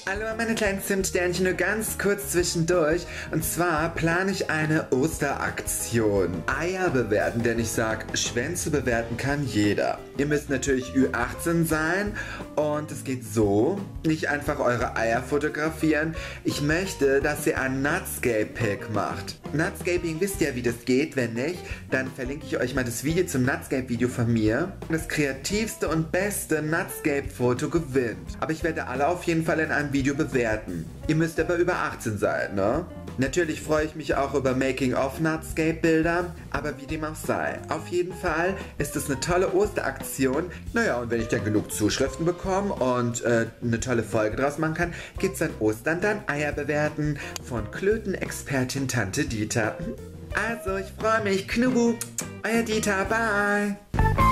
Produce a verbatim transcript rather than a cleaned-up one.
Hallo meine kleinen Zimtsternchen, nur ganz kurz zwischendurch. Und zwar plane ich eine Osteraktion. Eier bewerten, denn ich sag, Schwänze bewerten kann jeder. Ihr müsst natürlich Ü achtzehn sein und es geht so, nicht einfach eure Eier fotografieren. Ich möchte, dass ihr ein Nutscape-Pick macht. Nutscaping wisst ihr ja, wie das geht. Wenn nicht, dann verlinke ich euch mal das Video zum Nutscape-Video von mir. Das kreativste und beste Nutscape-Foto gewinnt. Aber ich werde alle auf jeden Fall in einem Video bewerten. Ihr müsst aber über achtzehn sein, ne? Natürlich freue ich mich auch über Making-of-Nutscape-Bilder, aber wie dem auch sei. Auf jeden Fall ist es eine tolle Osteraktion. Naja, und wenn ich dann genug Zuschriften bekomme und äh, eine tolle Folge draus machen kann, gibt's an Ostern dann Eier bewerten von Klöten-Expertin Tante Dieter. Also, ich freue mich. Knubu, euer Dieter, bye.